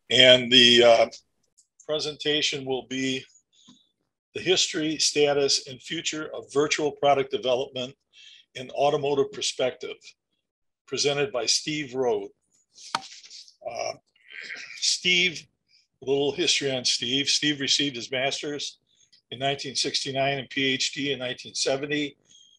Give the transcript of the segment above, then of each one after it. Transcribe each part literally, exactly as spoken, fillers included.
And the uh, presentation will be the history, status, and future of virtual product development in automotive perspective, presented by Steve Rohde. Uh, Steve, a little history on Steve. Steve received his master's in nineteen sixty-nine and PhD in nineteen seventy.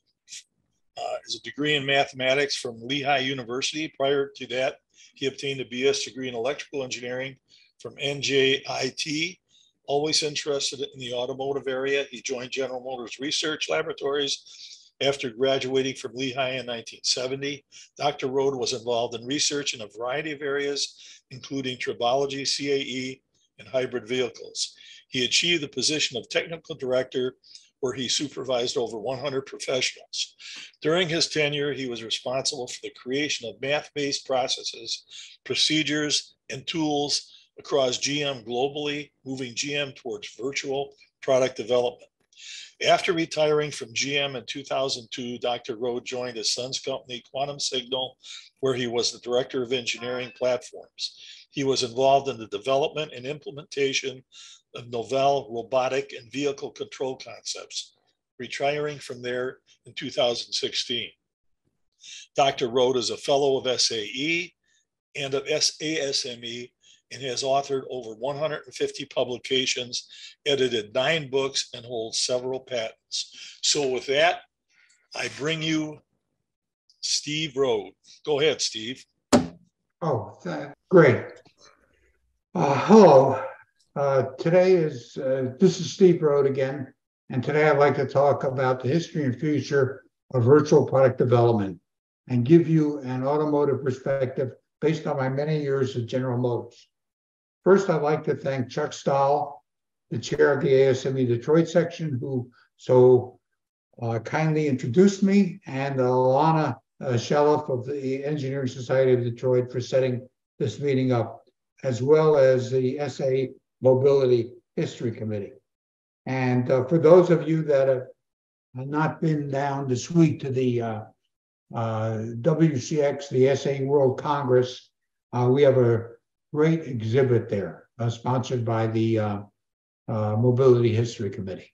Uh, his degree in mathematics from Lehigh University. Prior to that, he obtained a B S degree in electrical engineering from N J I T. Always interested in the automotive area, he joined General Motors Research Laboratories after graduating from Lehigh in nineteen seventy. Doctor Rohde was involved in research in a variety of areas, including tribology, C A E, and hybrid vehicles. He achieved the position of technical director, where he supervised over one hundred professionals. During his tenure, he was responsible for the creation of math-based processes, procedures, and tools across G M globally, moving G M towards virtual product development. After retiring from G M in two thousand two, Doctor Rohde joined his son's company, Quantum Signal, where he was the director of engineering platforms. He was involved in the development and implementation of novel robotic and vehicle control concepts, retiring from there in two thousand sixteen. Doctor Rohde is a fellow of S A E and of A S M E and has authored over one hundred fifty publications, edited nine books, and holds several patents. So with that, I bring you Steve Rohde. Go ahead, Steve. Oh, great. Uh, hello. Uh, today is, uh, this is Steve Rohde again, and today I'd like to talk about the history and future of virtual product development and give you an automotive perspective based on my many years at General Motors. First, I'd like to thank Chuck Stahl, the chair of the A S M E Detroit section, who so uh, kindly introduced me, and Alana uh, Shelliff of the Engineering Society of Detroit for setting this meeting up, as well as the S A Mobility History Committee. And uh, for those of you that have not been down this week to the uh, uh, W C X, the S A World Congress, uh, we have a great exhibit there, uh, sponsored by the uh, uh, Mobility History Committee.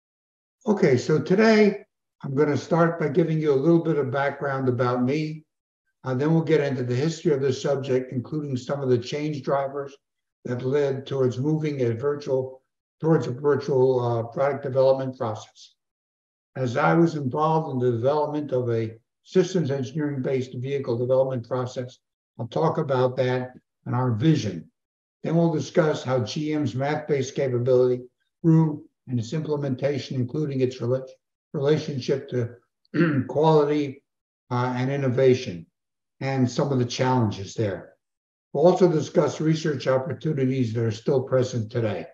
Okay, so today I'm going to start by giving you a little bit of background about me. Uh, then we'll get into the history of this subject, including some of the change drivers that led towards moving a virtual, towards a virtual uh, product development process. As I was involved in the development of a systems engineering-based vehicle development process, I'll talk about that and our vision. Then we'll discuss how G M's math-based capability grew and its implementation, including its rela relationship to quality uh, and innovation, and some of the challenges there. We'll also discuss research opportunities that are still present today.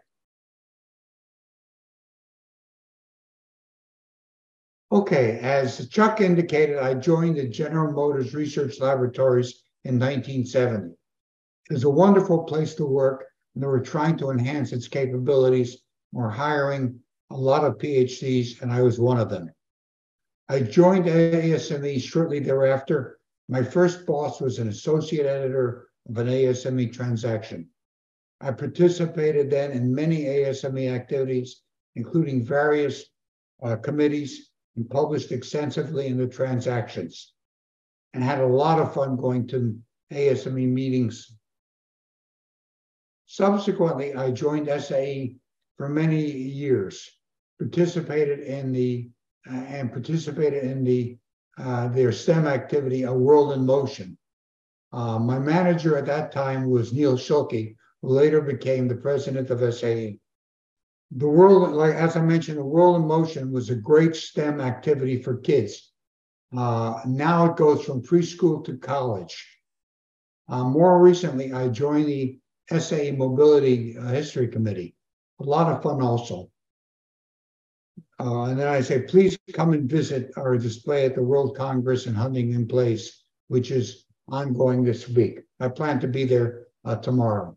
Okay, as Chuck indicated, I joined the General Motors Research Laboratories in nineteen seventy. It was a wonderful place to work, and they were trying to enhance its capabilities. We're hiring a lot of PhDs, and I was one of them. I joined A S M E shortly thereafter. My first boss was an associate editor of an A S M E transaction. I participated then in many A S M E activities, including various uh, committees, and published extensively in the transactions, and had a lot of fun going to A S M E meetings. Subsequently, I joined S A E for many years, participated in the uh, and participated in the uh, their STEM activity, A World in Motion. Uh, my manager at that time was Neil Schulke, who later became the president of S A E. The world, like as I mentioned, the World in Motion was a great STEM activity for kids. Uh, now it goes from preschool to college. Uh, more recently, I joined the S A E Mobility uh, History Committee. A lot of fun also. Uh, and then I say, please come and visit our display at the World Congress in Huntington Place, which is ongoing this week. I plan to be there uh, tomorrow.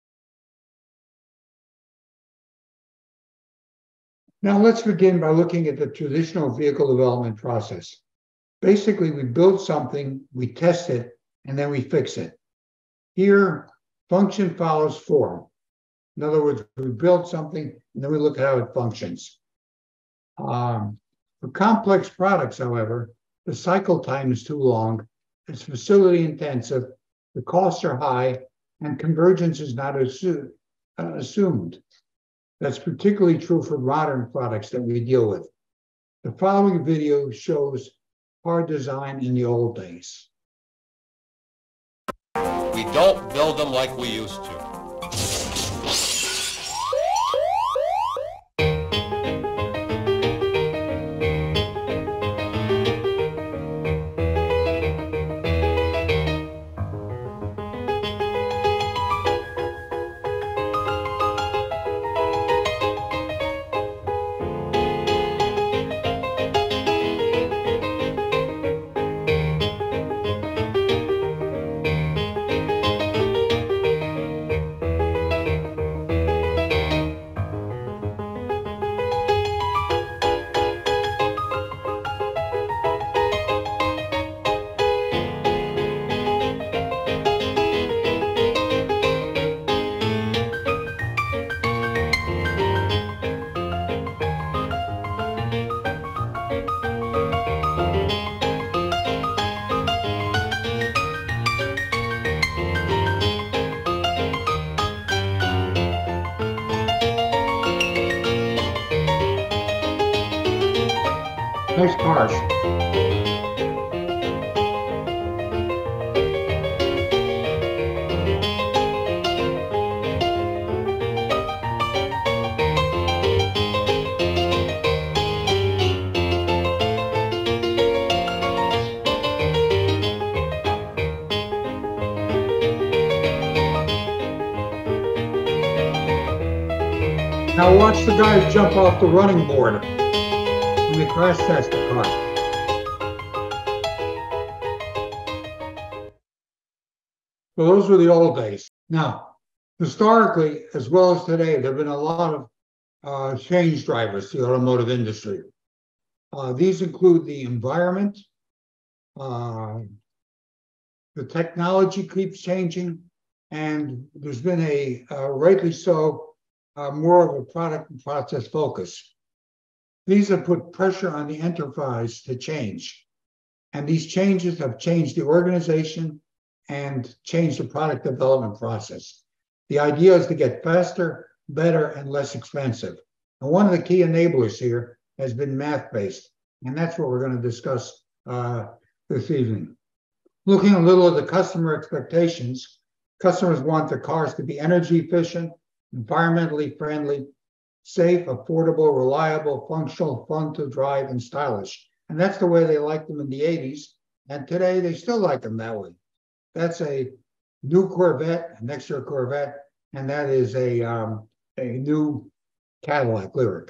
Now let's begin by looking at the traditional vehicle development process. Basically, we build something, we test it, and then we fix it. Here, Function follows form. In other words, we build something and then we look at how it functions. Um, for complex products, however, the cycle time is too long, it's facility intensive, the costs are high, and convergence is not assu- uh, assumed. That's particularly true for modern products that we deal with. The following video shows car design in the old days. We don't build them like we used to. Nice cars. Now watch the guys jump off the running board when they crash test the car. So those were the old days. Now, historically, as well as today, there have been a lot of uh, change drivers to the automotive industry. Uh, these include the environment, uh, the technology keeps changing, and there's been a, uh, rightly so, uh, more of a product and process focus. These have put pressure on the enterprise to change. And these changes have changed the organization and changed the product development process. The idea is to get faster, better, and less expensive. And one of the key enablers here has been math-based. And that's what we're going to discuss uh, this evening. Looking a little at the customer expectations, customers want their cars to be energy efficient, environmentally friendly, safe, affordable, reliable, functional, fun to drive, and stylish. And that's the way they liked them in the eighties. And today they still like them that way. That's a new Corvette, an extra Corvette, and that is a, um, a new Cadillac Lyriq.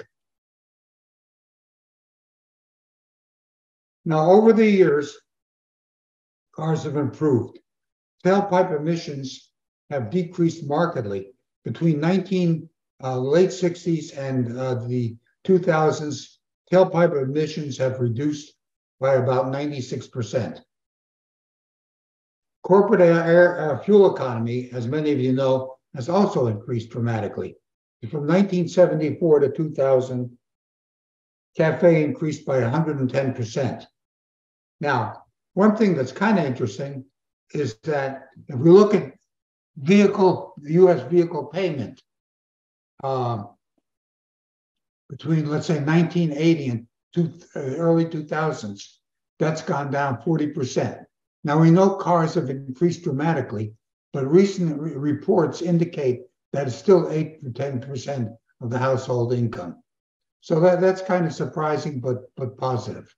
Now, over the years, cars have improved. Tailpipe emissions have decreased markedly. Between nineteen, uh, late sixties and uh, the two thousands, tailpipe emissions have reduced by about ninety-six percent. Corporate air, uh, fuel economy, as many of you know, has also increased dramatically. From nineteen seventy-four to two thousand, C A F E increased by one hundred ten percent. Now, one thing that's kind of interesting is that if we look at vehicle, U S vehicle payment, uh, between, let's say, nineteen eighty and two, uh, early two thousands, that's gone down forty percent. Now, we know cars have increased dramatically, but recent re reports indicate that it's still eight to ten percent of the household income. So that, that's kind of surprising, but, but positive.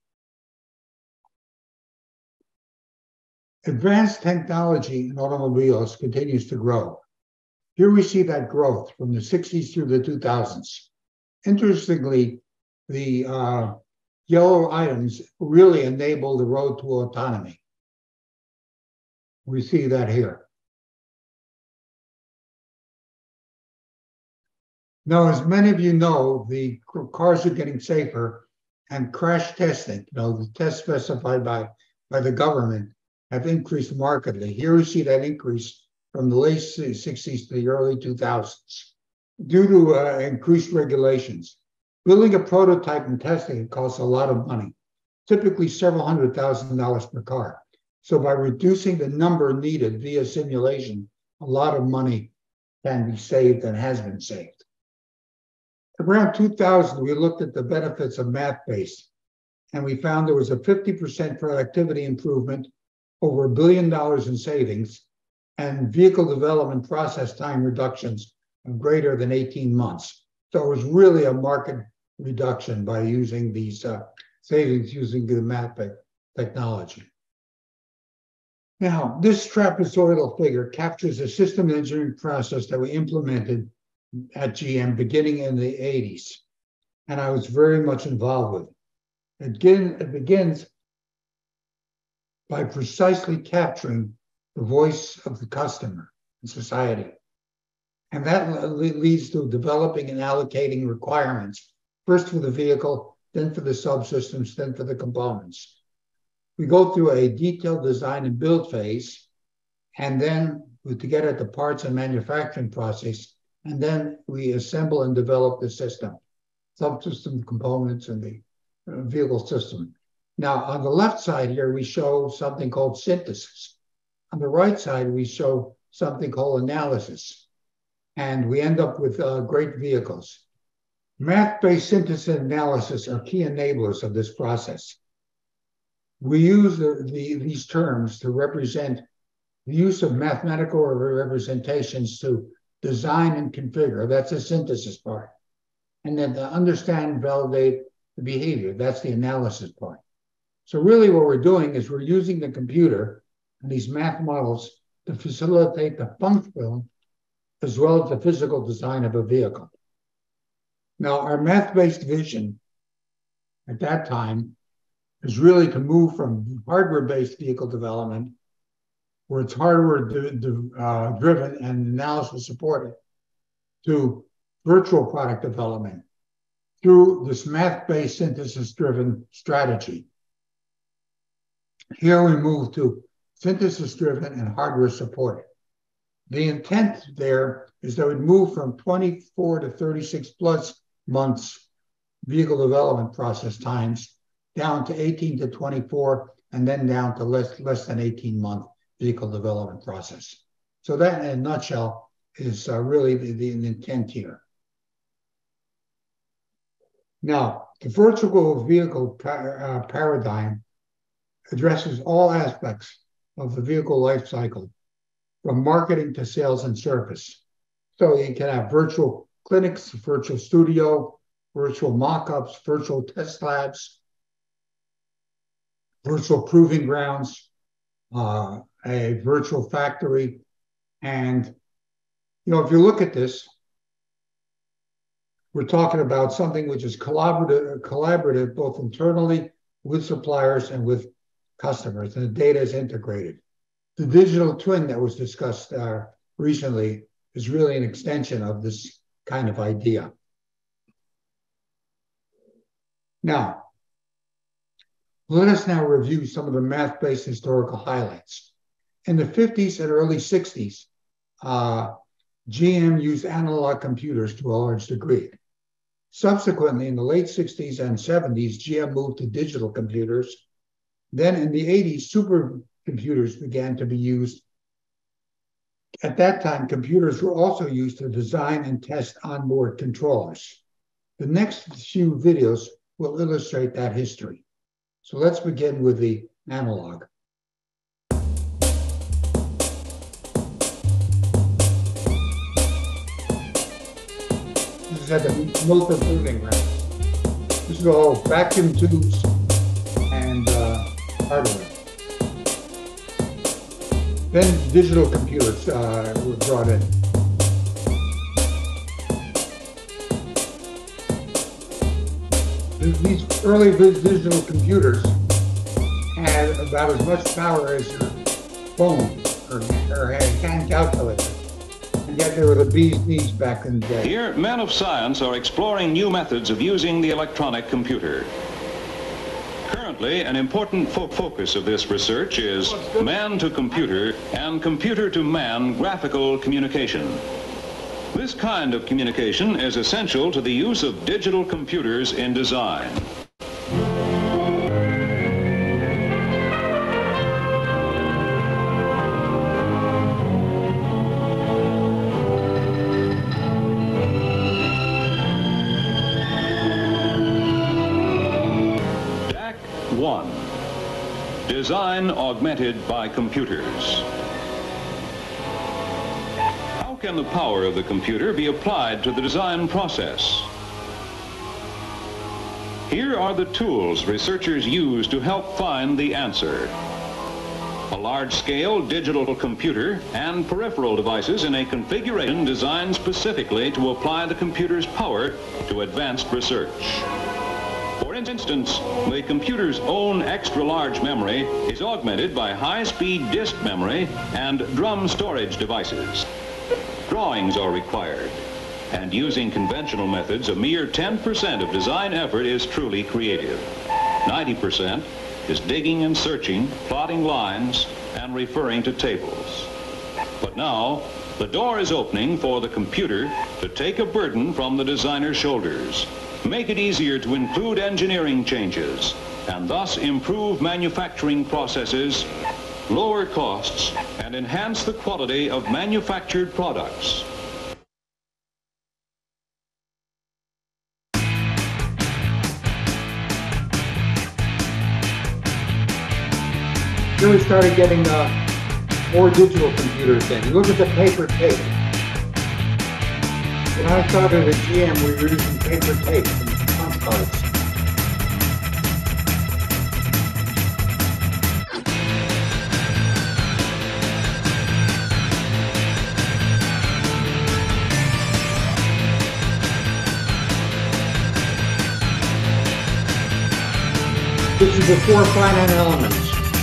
Advanced technology in automobiles continues to grow. Here we see that growth from the sixties through the two thousands. Interestingly, the uh, yellow items really enable the road to autonomy. We see that here. Now, as many of you know, the cars are getting safer, and crash testing, you know, the tests specified by, by the government, have increased markedly. Here we see that increase from the late sixties to the early two thousands due to uh, increased regulations. Building a prototype and testing it costs a lot of money, typically several hundred thousand dollars per car. So by reducing the number needed via simulation, a lot of money can be saved and has been saved. Around two thousand, we looked at the benefits of math-based, and we found there was a fifty percent productivity improvement, over a billion dollars in savings, and vehicle development process time reductions of greater than eighteen months. So it was really a market reduction by using these uh, savings using the math technology. Now, this trapezoidal figure captures a system engineering process that we implemented at G M beginning in the eighties, and I was very much involved with it. Again, it begins by precisely capturing the voice of the customer and society. And that leads to developing and allocating requirements, first for the vehicle, then for the subsystems, then for the components. We go through a detailed design and build phase, and then we to get at the parts and manufacturing process, and then we assemble and develop the system, subsystem components and the uh, vehicle system. Now, on the left side here, we show something called synthesis. On the right side, we show something called analysis. And we end up with uh, great vehicles. Math-based synthesis and analysis are key enablers of this process. We use the, the, these terms to represent the use of mathematical representations to design and configure. That's the synthesis part. And then to understand and validate the behavior. That's the analysis part. So really what we're doing is we're using the computer and these math models to facilitate the functional as well as the physical design of a vehicle. Now, our math-based vision at that time is really to move from hardware-based vehicle development, where it's hardware uh, driven and analysis supported, to virtual product development through this math-based synthesis-driven strategy. Here we move to synthesis-driven and hardware-supported. The intent there is that we move from twenty-four to thirty-six plus months vehicle development process times down to eighteen to twenty-four, and then down to less, less than eighteen month vehicle development process. So that, in a nutshell, is uh, really the, the intent here. Now, the virtual vehicle par uh, paradigm addresses all aspects of the vehicle life cycle, from marketing to sales and service. So you can have virtual clinics, virtual studio, virtual mock-ups, virtual test labs, virtual proving grounds, uh, a virtual factory. And, you know, if you look at this, we're talking about something which is collaborative, collaborative both internally with suppliers and with customers, and the data is integrated. The digital twin that was discussed uh, recently is really an extension of this kind of idea. Now, let us now review some of the math-based historical highlights. In the fifties and early sixties, uh, G M used analog computers to a large degree. Subsequently, in the late sixties and seventies, G M moved to digital computers. Then in the eighties, supercomputers began to be used. At that time, computers were also used to design and test onboard controllers. The next few videos will illustrate that history. So let's begin with the analog. This is at the motor proving ground. This is all vacuum tubes and uh, hardware. Then digital computers uh, were brought in. These early digital computers had about as much power as your phone or, or a hand calculator. And yet they were the bee's knees back in the day. Here, men of science are exploring new methods of using the electronic computer. Currently, Currently, an important fo focus of this research is man-to-computer and computer-to-man graphical communication. This kind of communication is essential to the use of digital computers in design. One, design augmented by computers. How can the power of the computer be applied to the design process? Here are the tools researchers use to help find the answer. A large-scale digital computer and peripheral devices in a configuration designed specifically to apply the computer's power to advanced research. For instance, the computer's own extra-large memory is augmented by high-speed disk memory and drum storage devices. Drawings are required, and using conventional methods, a mere ten percent of design effort is truly creative. ninety percent is digging and searching, plotting lines, and referring to tables. But now, the door is opening for the computer to take a burden from the designer's shoulders, make it easier to include engineering changes, and thus improve manufacturing processes, lower costs, and enhance the quality of manufactured products. Then we started getting uh, more digital computers in. You look at the paper tape. When I started at G M, we were using paper tape and pump cards. This is before finite elements.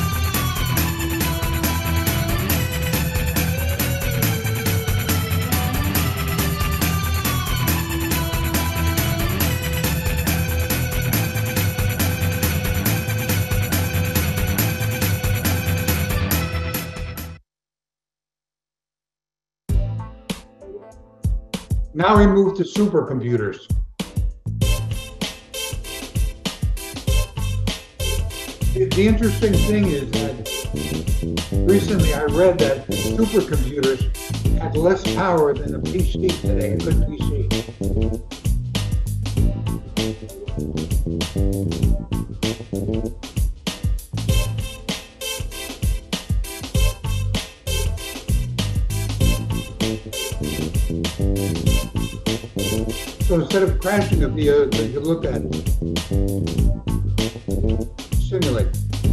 Now we move to supercomputers. The, the interesting thing is that recently I read that supercomputers had less power than a P C today, a good P C. So instead of crashing a video, you look at it. Simulate.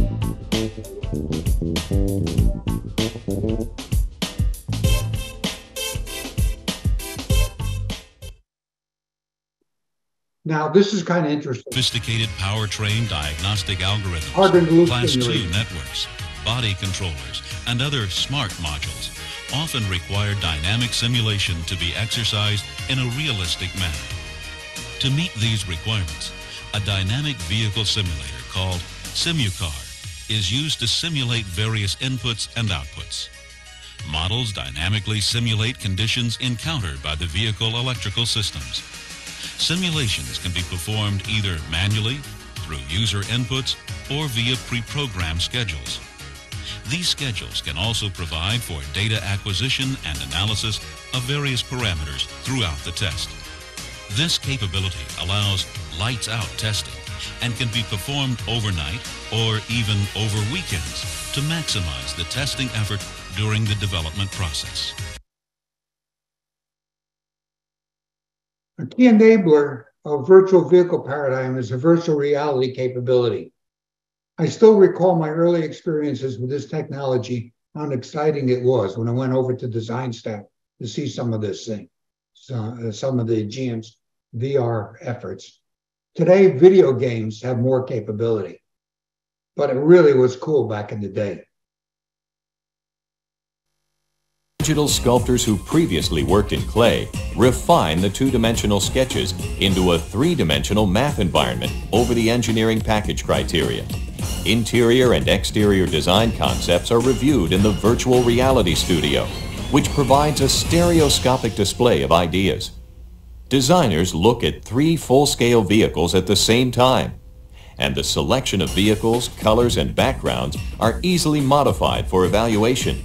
Now this is kind of interesting. Sophisticated powertrain diagnostic algorithms, Class two networks, body controllers, and other smart modules often require dynamic simulation to be exercised in a realistic manner. To meet these requirements, a dynamic vehicle simulator called SimuCar is used to simulate various inputs and outputs. Models dynamically simulate conditions encountered by the vehicle electrical systems. Simulations can be performed either manually, through user inputs, or via pre-programmed schedules. These schedules can also provide for data acquisition and analysis of various parameters throughout the test. This capability allows lights-out testing and can be performed overnight or even over weekends to maximize the testing effort during the development process. A key enabler of virtual vehicle paradigm is a virtual reality capability. I still recall my early experiences with this technology, how exciting it was when I went over to Design Stack to see some of this thing, so, uh, some of the G M's V R efforts. Today, video games have more capability, but it really was cool back in the day. Digital sculptors who previously worked in clay refine the two-dimensional sketches into a three-dimensional math environment over the engineering package criteria. Interior and exterior design concepts are reviewed in the virtual reality studio, which provides a stereoscopic display of ideas. Designers look at three full-scale vehicles at the same time, and the selection of vehicles, colors, and backgrounds are easily modified for evaluation.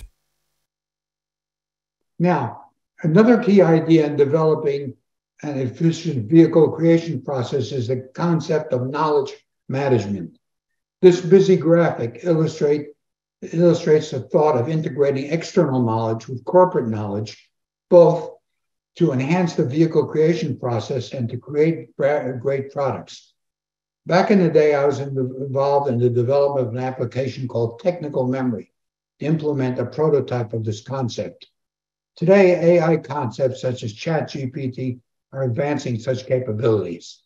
Now, another key idea in developing an efficient vehicle creation process is the concept of knowledge management. This busy graphic illustrate, illustrates the thought of integrating external knowledge with corporate knowledge, both to enhance the vehicle creation process and to create great products. Back in the day, I was in the, involved in the development of an application called technical memory to implement a prototype of this concept. Today, A I concepts such as ChatGPT are advancing such capabilities.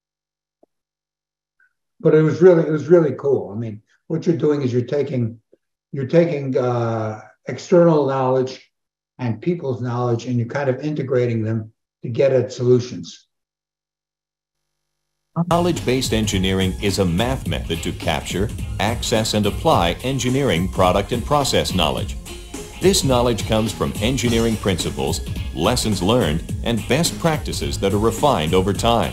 But it was really, it was really cool. I mean, what you're doing is you're taking, you're taking uh, external knowledge and people's knowledge, and you're kind of integrating them to get at solutions. Knowledge-based engineering is a math method to capture, access, and apply engineering product and process knowledge. This knowledge comes from engineering principles, lessons learned, and best practices that are refined over time.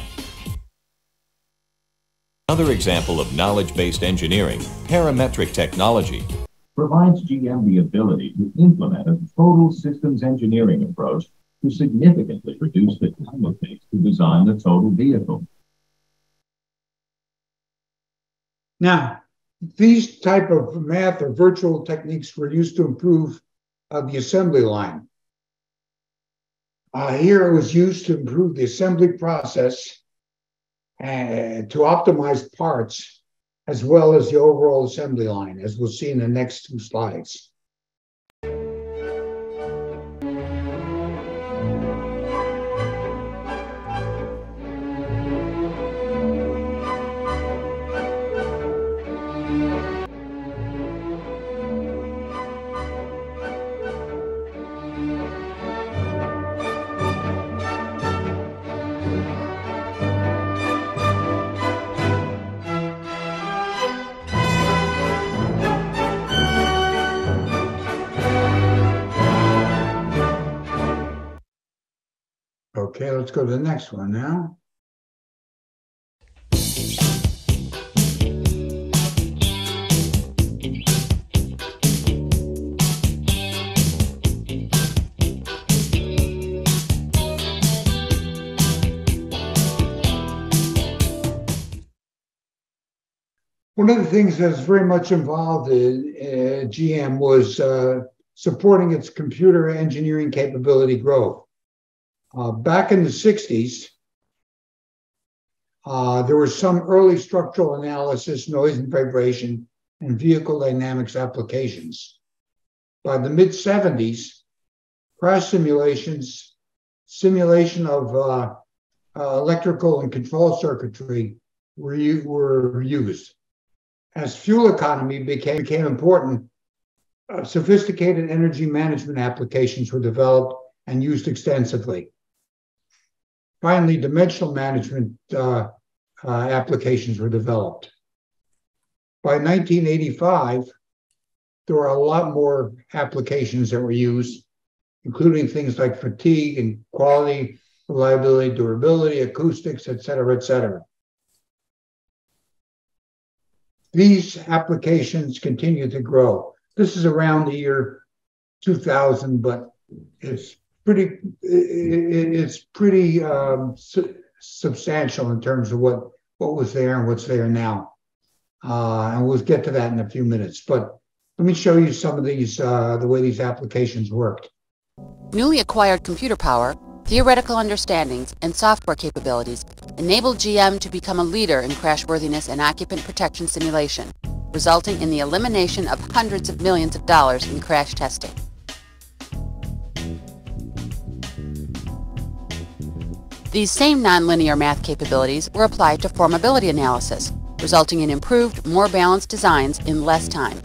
Another example of knowledge-based engineering, parametric technology, provides G M the ability to implement a total systems engineering approach to significantly reduce the time it takes to design the total vehicle. Now, these type of math or virtual techniques were used to improve uh, the assembly line. Uh, here it was used to improve the assembly process and to optimize parts as well as the overall assembly line, as we'll see in the next two slides. Okay, let's go to the next one now. One of the things that's very much involved in uh, G M was uh, supporting its computer engineering capability growth. Uh, back in the sixties, uh, there was some early structural analysis, noise and vibration, and vehicle dynamics applications. By the mid seventies, crash simulations, simulation of uh, uh, electrical and control circuitry were, were used. As fuel economy became, became important, uh, sophisticated energy management applications were developed and used extensively. Finally, dimensional management uh, uh, applications were developed. By nineteen eighty-five, there were a lot more applications that were used, including things like fatigue and quality, reliability, durability, acoustics, et cetera, et cetera. These applications continue to grow. This is around the year two thousand, but it's pretty, it's pretty um, su substantial in terms of what, what was there and what's there now. Uh, and we'll get to that in a few minutes. But let me show you some of these, uh, the way these applications worked. Newly acquired computer power, theoretical understandings, and software capabilities enabled G M to become a leader in crashworthiness and occupant protection simulation, resulting in the elimination of hundreds of millions of dollars in crash testing. These same nonlinear math capabilities were applied to formability analysis, resulting in improved, more balanced designs in less time.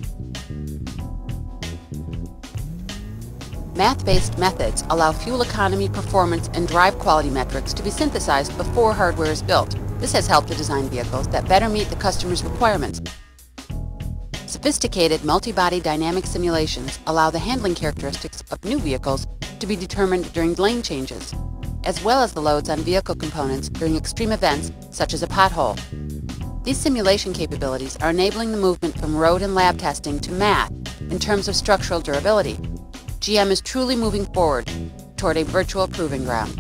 Math-based methods allow fuel economy, performance, and drive quality metrics to be synthesized before hardware is built, This has helped to design vehicles that better meet the customer's requirements. Sophisticated multi-body dynamic simulations allow the handling characteristics of new vehicles to be determined during lane changes, as well as the loads on vehicle components during extreme events such as a pothole. These simulation capabilities are enabling the movement from road and lab testing to math in terms of structural durability. G M is truly moving forward toward a virtual proving ground.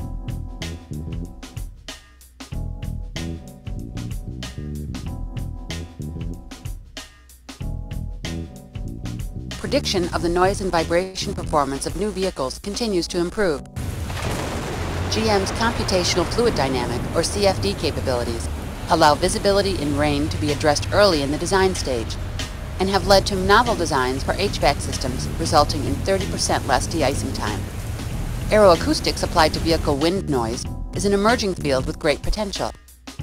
Prediction of the noise and vibration performance of new vehicles continues to improve. G M's computational fluid dynamic, or C F D capabilities, allow visibility in rain to be addressed early in the design stage, and have led to novel designs for H V A C systems, resulting in thirty percent less de-icing time. Aeroacoustics applied to vehicle wind noise is an emerging field with great potential.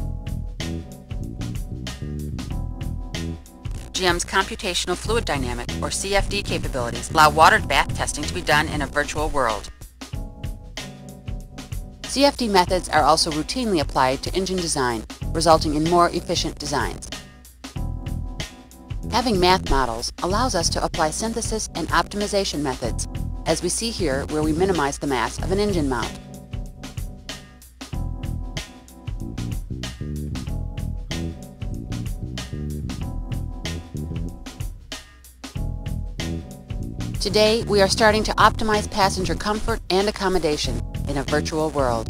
G M's computational fluid dynamic, or C F D capabilities, allow water bath testing to be done in a virtual world. C F D methods are also routinely applied to engine design, resulting in more efficient designs. Having math models allows us to apply synthesis and optimization methods, as we see here where we minimize the mass of an engine mount. Today, we are starting to optimize passenger comfort and accommodation in a virtual world.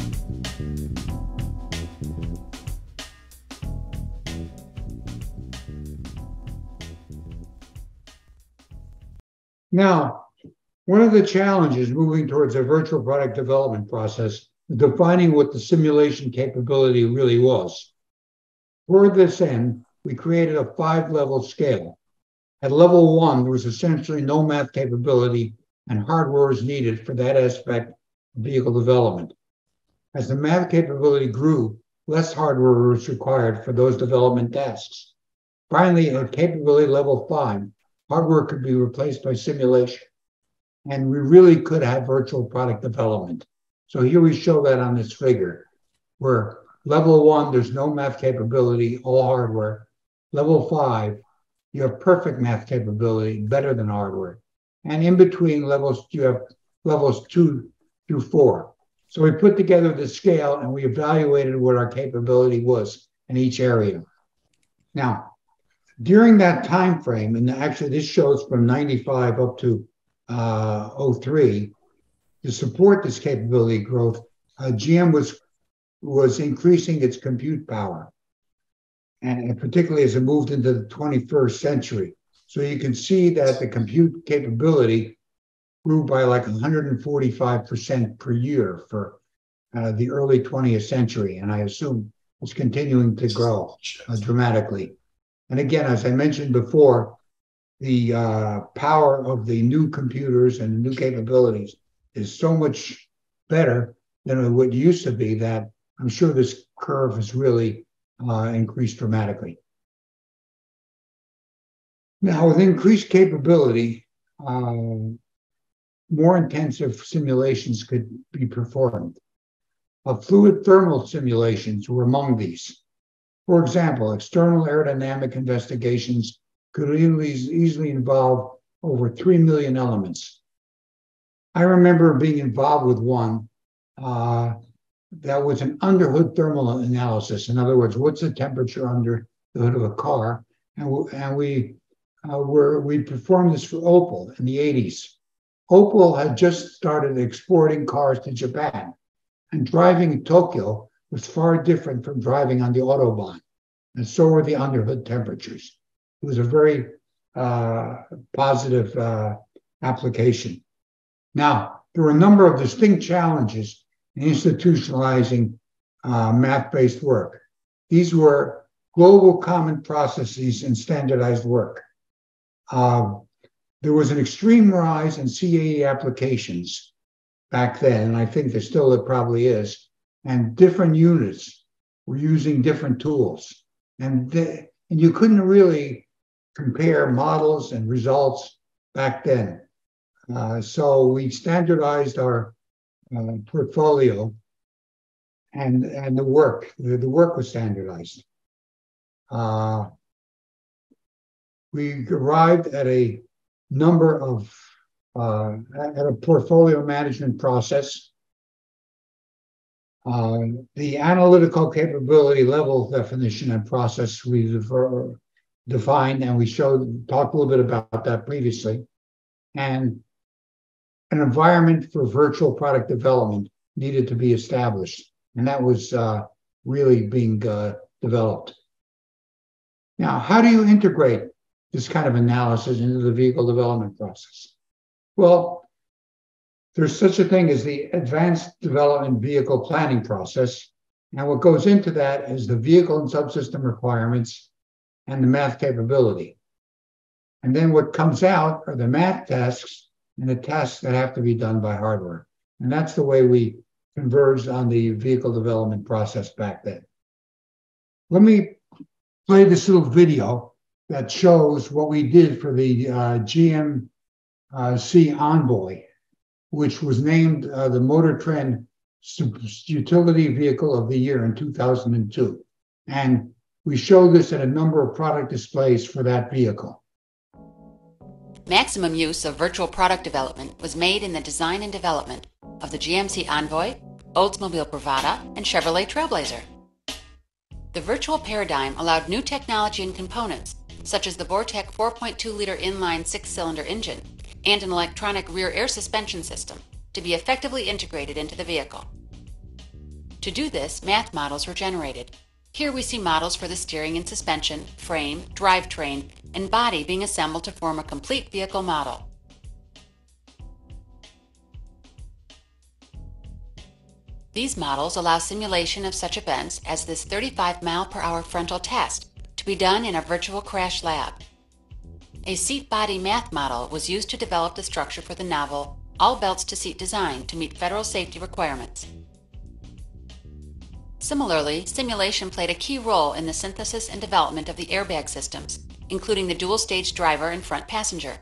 Now, one of the challenges moving towards a virtual product development process is defining what the simulation capability really was. For this end, we created a five-level scale. At level one, there was essentially no math capability and hardware was needed for that aspect of vehicle development. As the math capability grew, less hardware was required for those development tasks. Finally, at capability level five, hardware could be replaced by simulation, and we really could have virtual product development. So here we show that on this figure, where level one, there's no math capability, all hardware. Level five, you have perfect math capability, better than hardware. And in between levels, you have levels two through four. So we put together the scale and we evaluated what our capability was in each area. Now, during that time frame, and actually this shows from ninety-five up to uh, oh three, to support this capability growth, uh, G M was, was increasing its compute power, and particularly as it moved into the twenty-first century. So you can see that the compute capability grew by like one hundred forty-five percent per year for uh, the early twentieth century, and I assume it's continuing to grow uh, dramatically. And again, as I mentioned before, the uh, power of the new computers and the new capabilities is so much better than what used to be that I'm sure this curve has really uh, increased dramatically. Now, with increased capability, uh, more intensive simulations could be performed. Uh, fluid thermal simulations were among these. For example, external aerodynamic investigations could easily, easily involve over three million elements. I remember being involved with one uh, that was an underhood thermal analysis. In other words, what's the temperature under the hood of a car? And, and we, uh, were, we performed this for Opel in the eighties. Opel had just started exporting cars to Japan, and driving in Tokyo was far different from driving on the Autobahn, and so were the underhood temperatures. It was a very uh, positive uh, application. Now, there were a number of distinct challenges in institutionalizing uh, math-based work. These were global common processes and standardized work. Uh, there was an extreme rise in C A E applications back then, and I think there still it probably is, and different units were using different tools. And, the, and you couldn't really compare models and results back then. Uh, so we standardized our uh, portfolio and, and the work, the, the work was standardized. Uh, we arrived at a number of, uh, at a portfolio management process. Uh, the analytical capability level definition and process we defer, defined, and we showed, talked a little bit about that previously. And an environment for virtual product development needed to be established, and that was uh, really being uh, developed. Now, how do you integrate this kind of analysis into the vehicle development process? Well, there's such a thing as the advanced development vehicle planning process, and what goes into that is the vehicle and subsystem requirements and the math capability. And then what comes out are the math tasks and the tasks that have to be done by hardware. And that's the way we converged on the vehicle development process back then. Let me play this little video that shows what we did for the uh, G M C Envoy, which was named uh, the Motor Trend Utility Vehicle of the Year in two thousand two. And we show this at a number of product displays for that vehicle. Maximum use of virtual product development was made in the design and development of the G M C Envoy, Oldsmobile Bravada, and Chevrolet Trailblazer. The virtual paradigm allowed new technology and components, such as the Vortec four point two liter inline six-cylinder engine and an electronic rear air suspension system, to be effectively integrated into the vehicle. To do this, math models were generated. Here we see models for the steering and suspension, frame, drivetrain, and body being assembled to form a complete vehicle model. These models allow simulation of such events as this thirty-five mile per hour frontal test to be done in a virtual crash lab. A seat body math model was used to develop the structure for the novel all belts to seat design to meet federal safety requirements. Similarly, simulation played a key role in the synthesis and development of the airbag systems, including the dual-stage driver and front passenger.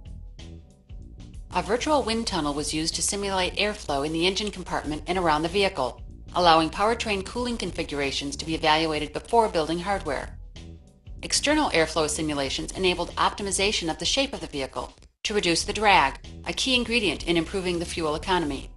A virtual wind tunnel was used to simulate airflow in the engine compartment and around the vehicle, allowing powertrain cooling configurations to be evaluated before building hardware. External airflow simulations enabled optimization of the shape of the vehicle to reduce the drag, a key ingredient in improving the fuel economy.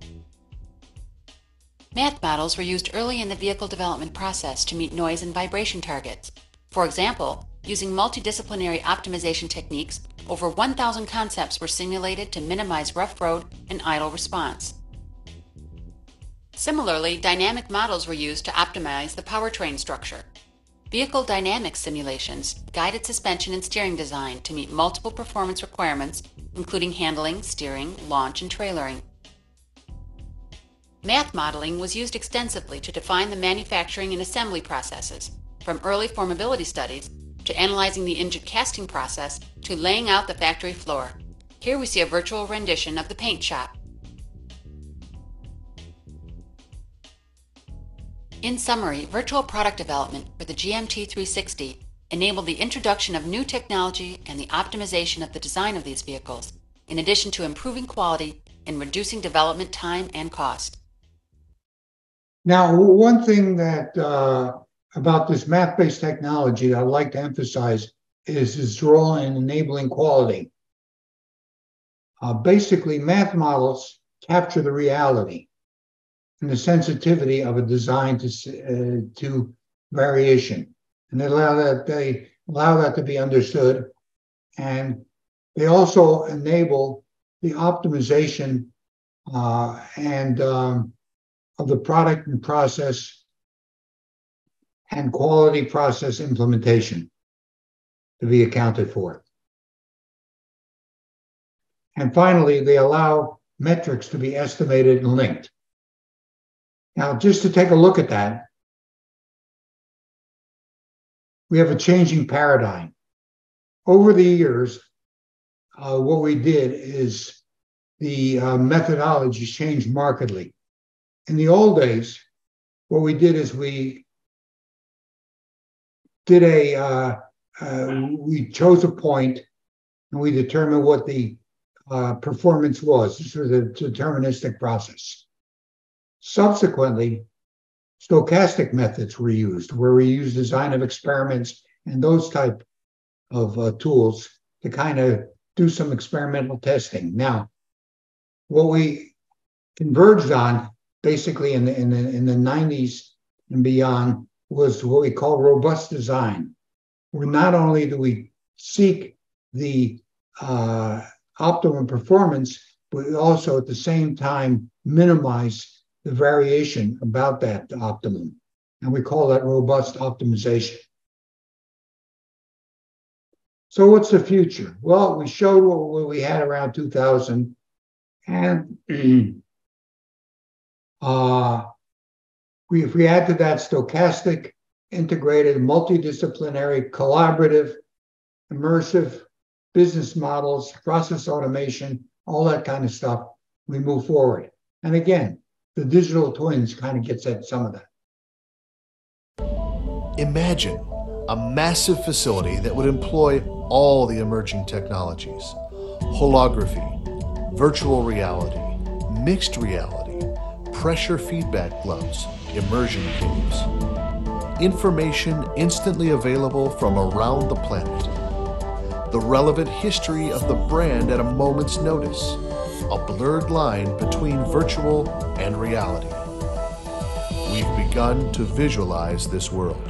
Math models were used early in the vehicle development process to meet noise and vibration targets. For example, using multidisciplinary optimization techniques, over one thousand concepts were simulated to minimize rough road and idle response. Similarly, dynamic models were used to optimize the powertrain structure. Vehicle dynamics simulations guided suspension and steering design to meet multiple performance requirements, including handling, steering, launch, and trailering. Math modeling was used extensively to define the manufacturing and assembly processes, from early formability studies to analyzing the engine casting process to laying out the factory floor. Here we see a virtual rendition of the paint shop. In summary, virtual product development for the G M T three sixty enabled the introduction of new technology and the optimization of the design of these vehicles, in addition to improving quality and reducing development time and cost. Now, one thing that uh, about this math-based technology that I'd like to emphasize is its role in enabling quality. Uh, basically, math models capture the reality and the sensitivity of a design to uh, to variation, and they allow that they allow that to be understood, and they also enable the optimization uh, and um, of the product and process and quality process implementation to be accounted for. And finally, they allow metrics to be estimated and linked. Now, just to take a look at that, we have a changing paradigm. Over the years, uh, what we did is the uh, methodology changed markedly. In the old days, what we did is we did a, uh, uh, we chose a point and we determined what the uh, performance was. This was a deterministic process. Subsequently, stochastic methods were used, where we use design of experiments and those type of uh, tools to kind of do some experimental testing. Now, what we converged on basically in the, in the, in the nineties and beyond was what we call robust design, where not only do we seek the uh, optimum performance, but we also at the same time minimize the variation about that optimum. And we call that robust optimization. So what's the future? Well, we showed what we had around two thousand, and uh, we, if we add to that stochastic, integrated, multidisciplinary, collaborative, immersive business models, process automation, all that kind of stuff, we move forward. And again, the digital twins kind of gets at some of that. Imagine a massive facility that would employ all the emerging technologies: holography, virtual reality, mixed reality, pressure feedback gloves, immersion caves. Information instantly available from around the planet. The relevant history of the brand at a moment's notice. A blurred line between virtual and reality. We've begun to visualize this world.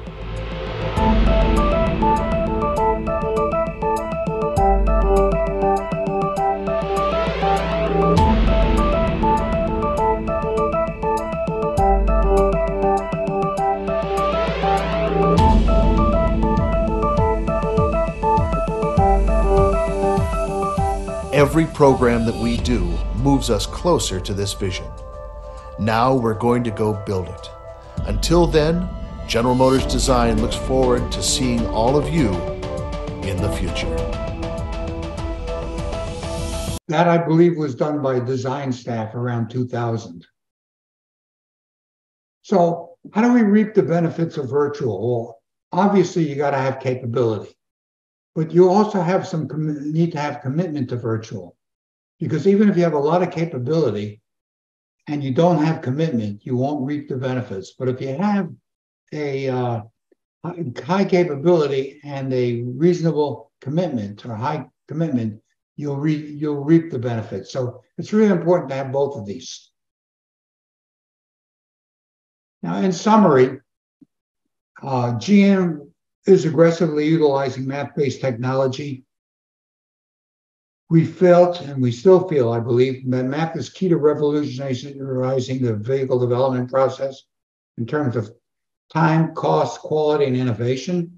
Every program that we do moves us closer to this vision. Now we're going to go build it. Until then, General Motors Design looks forward to seeing all of you in the future. That, I believe, was done by design staff around two thousand. So how do we reap the benefits of virtual? Well, obviously, you got to have capability. But you also have some need to have commitment to virtual, because even if you have a lot of capability and you don't have commitment, you won't reap the benefits. But if you have a uh, high capability and a reasonable commitment or high commitment, you'll re- you'll reap the benefits. So it's really important to have both of these. Now, in summary, uh, G M is aggressively utilizing math-based technology. We felt, and we still feel, I believe, that math is key to revolutionizing the vehicle development process in terms of time, cost, quality, and innovation.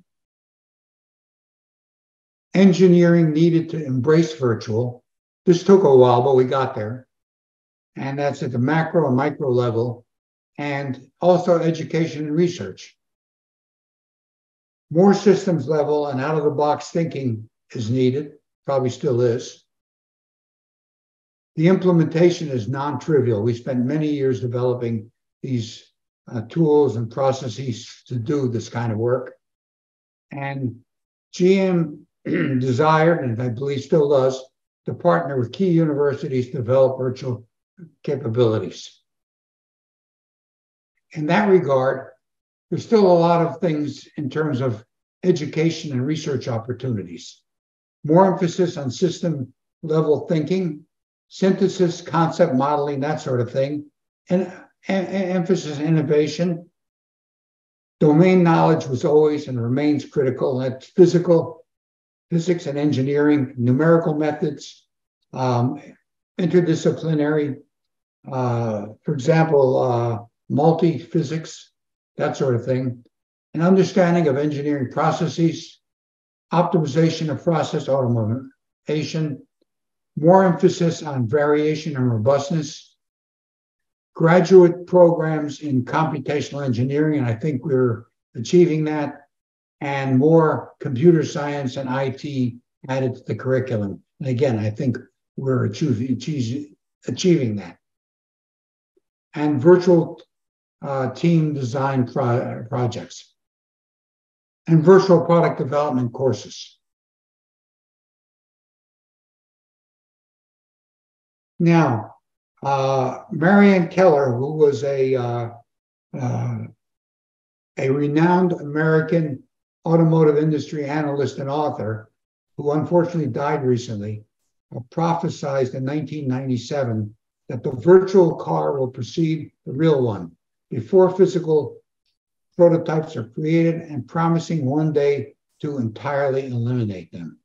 Engineering needed to embrace virtual. This took a while, but we got there. And that's at the macro and micro level, and also education and research. More systems level and out-of-the-box thinking is needed, probably still is. The implementation is non-trivial. We spent many years developing these uh, tools and processes to do this kind of work. And G M desired, and I believe still does, to partner with key universities to develop virtual capabilities. In that regard, there's still a lot of things in terms of education and research opportunities. More emphasis on system level thinking, synthesis, concept modeling, that sort of thing, and, and, and emphasis on innovation. Domain knowledge was always and remains critical. That's physical, physics and engineering, numerical methods, um, interdisciplinary, uh, for example, uh, multi-physics, that sort of thing, an understanding of engineering processes, optimization of process automation, more emphasis on variation and robustness, graduate programs in computational engineering, and I think we're achieving that, and more computer science and I T added to the curriculum. And again, I think we're achieving, achieving that. And virtual Uh, team design pro- projects, and virtual product development courses. Now, uh, Marianne Keller, who was a uh, uh, a renowned American automotive industry analyst and author, who unfortunately died recently, uh, prophesied in nineteen ninety-seven that the virtual car will precede the real one before physical prototypes are created, and promising one day to entirely eliminate them.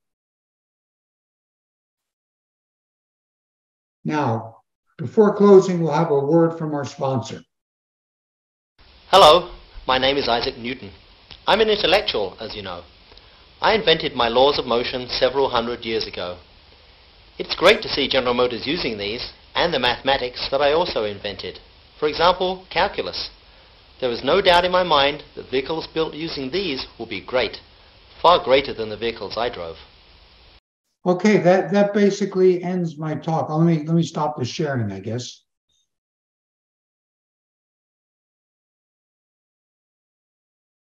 Now, before closing, we'll have a word from our sponsor. Hello, my name is Isaac Newton. I'm an intellectual, as you know. I invented my laws of motion several hundred years ago. It's great to see General Motors using these and the mathematics that I also invented. For example, calculus. There is no doubt in my mind that vehicles built using these will be great, far greater than the vehicles I drove. Okay, that, that basically ends my talk. Let me, let me stop the sharing, I guess.